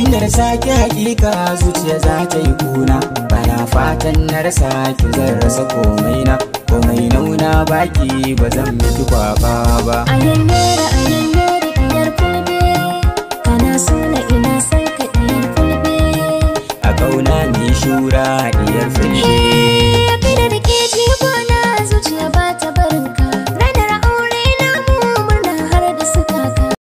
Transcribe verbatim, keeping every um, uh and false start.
inda na sake hakika zuciya za ta yi kuna. Bana fatan na rasa ki zan rasa komai na, komai nauna baki ba zan miki kwaba ba. Ayannera ayannera